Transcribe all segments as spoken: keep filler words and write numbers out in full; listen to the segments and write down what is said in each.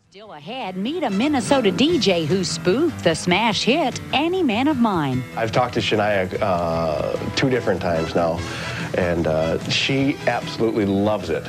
Still ahead, meet a Minnesota D J who spoofed the smash hit, Any Man of Mine. I've talked to Shania uh, two different times now, and uh, she absolutely loves it.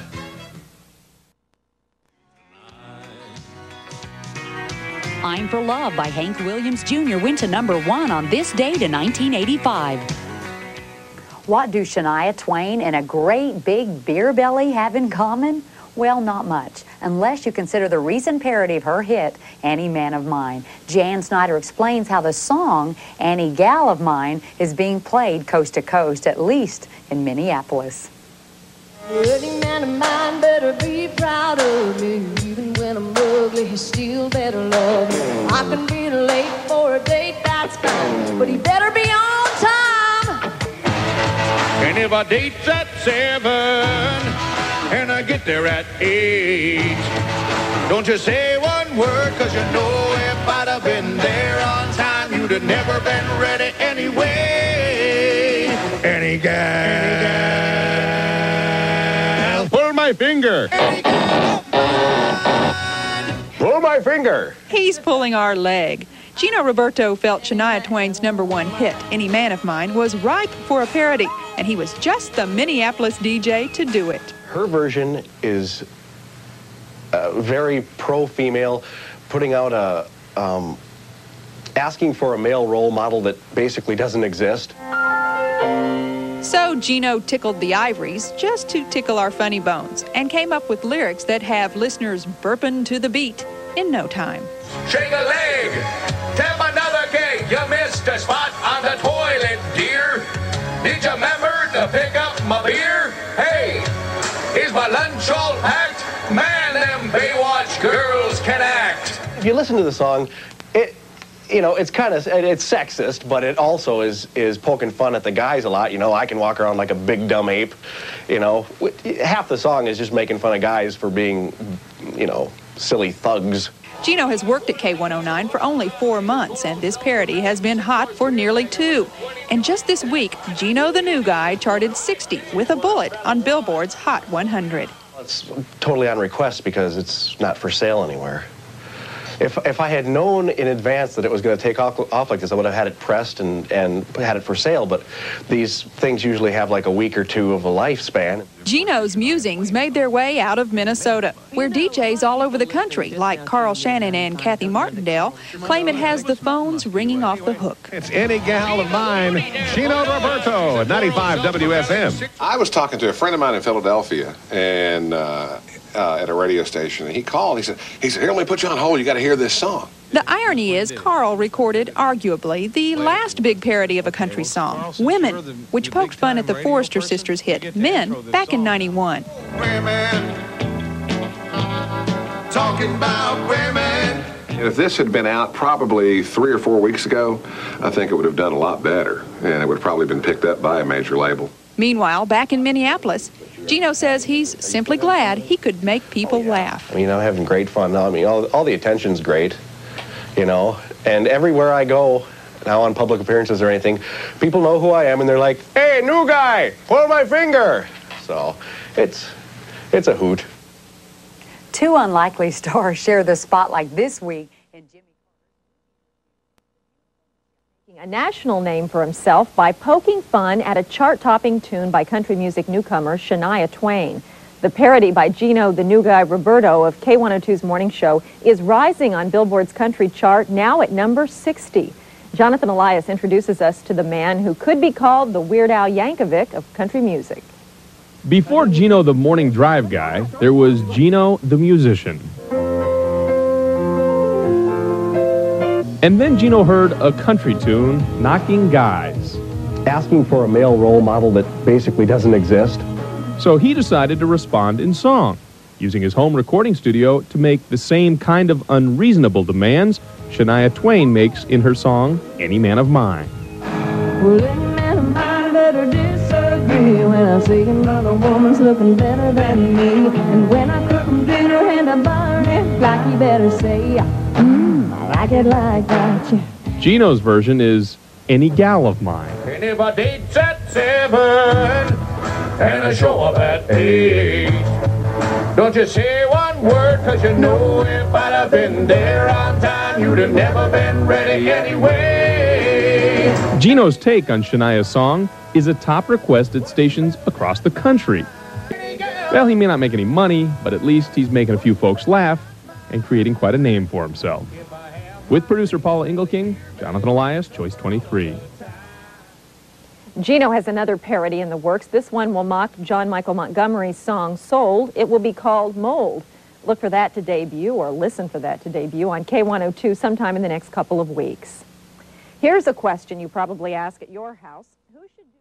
I'm for Love by Hank Williams Junior went to number one on this date in nineteen eighty-five. What do Shania Twain and a great big beer belly have in common? Well, not much, unless you consider the recent parody of her hit, Any Man of Mine. Jan Snyder explains how the song, Any Gal of Mine, is being played coast to coast, at least in Minneapolis. Any man of mine better be proud of me. Even when I'm ugly, he still better love me. I can be late for a date, that's fine, but he better be on time. And if I date's at seven, and I get there at eight, don't you say one word, cause you know if I'd have been there on time, you'd have never been ready anyway. Any gal, pull my finger. Pull my finger. He's pulling our leg. Gino Ruberto felt Shania Twain's number one hit, Any Man of Mine, was ripe for a parody, and he was just the Minneapolis D J to do it. Her version is uh, very pro-female, putting out a, um, asking for a male role model that basically doesn't exist. So Gino tickled the ivories just to tickle our funny bones and came up with lyrics that have listeners burping to the beat in no time. Shake a leg, tap another keg, you missed a spot on the toilet, dear. Did you remember to pick up my beer? Hey! Is my lunch all packed? Man, them Baywatch girls can act. If you listen to the song, it, you know, it's kind of, it's sexist, but it also is is poking fun at the guys a lot. You know, I can walk around like a big dumb ape. You know, half the song is just making fun of guys for being, you know, silly thugs. Gino has worked at K one oh nine for only four months, and this parody has been hot for nearly two. And just this week, Gino the New Guy charted sixty with a bullet on Billboard's Hot one hundred. It's totally on request because it's not for sale anywhere. If, if I had known in advance that it was going to take off, off like this, I would have had it pressed and, and had it for sale, but these things usually have like a week or two of a lifespan. Gino's musings made their way out of Minnesota, where D Js all over the country, like Carl Shannon and Kathy Martindale, claim it has the phones ringing off the hook. It's Any Gal of Mine, Gino Ruberto at ninety-five W S M. I was talking to a friend of mine in Philadelphia, and uh, uh, at a radio station, and he called. He said, "He said, here, let me put you on hold. You got to hear this song." The irony is, Carl recorded, arguably, the last big parody of a country song, Women, which poked fun at the Forrester Sisters hit, Men, back in ninety-one. Women, talking about women. If this had been out probably three or four weeks ago, I think it would have done a lot better, and it would have probably been picked up by a major label. Meanwhile, back in Minneapolis, Gino says he's simply glad he could make people laugh. I mean, I'm having great fun now. I mean, all, all the attention's great, you know, and everywhere I go, now on public appearances or anything, people know who I am, and they're like, "Hey, new guy, pull my finger." So it's, it's a hoot. Two unlikely stars share the spotlight this week. And Jimmy a national name for himself by poking fun at a chart-topping tune by country music newcomer Shania Twain. The parody by Gino the New Guy Ruberto of K one oh two's morning show is rising on Billboard's country chart, now at number sixty. Jonathan Elias introduces us to the man who could be called the Weird Al Yankovic of country music. Before Gino the morning drive guy, there was Gino the musician. And then Gino heard a country tune, knocking guys. Asking for a male role model that basically doesn't exist. So he decided to respond in song, using his home recording studio to make the same kind of unreasonable demands Shania Twain makes in her song, Any Man of Mine. Well, any man of mine better disagree when I see another woman's looking better than me. And when I cook him dinner and I burn it, like he better say, mmm, I like it like that. Yeah. Gino's version is Any Gal of Mine. And if I date's at seven and I show up at eight, don't you say one one word, cause you know if I'd have been there on time, you'd have never been ready anyway. Gino's take on Shania's song is a top request at stations across the country. Well, he may not make any money, but at least he's making a few folks laugh and creating quite a name for himself. With producer Paula Engelking, Jonathan Elias, Choice twenty-three. Gino has another parody in the works. This one will mock John Michael Montgomery's song Sold. It will be called Mold. Look for that to debut, or listen for that to debut, on K one oh two sometime in the next couple of weeks. Here's a question you probably ask at your house. Who should do